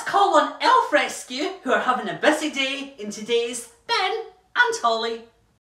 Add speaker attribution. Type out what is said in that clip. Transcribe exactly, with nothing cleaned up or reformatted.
Speaker 1: call on Elf Rescue, who are having a busy day in today's Ben and Holly.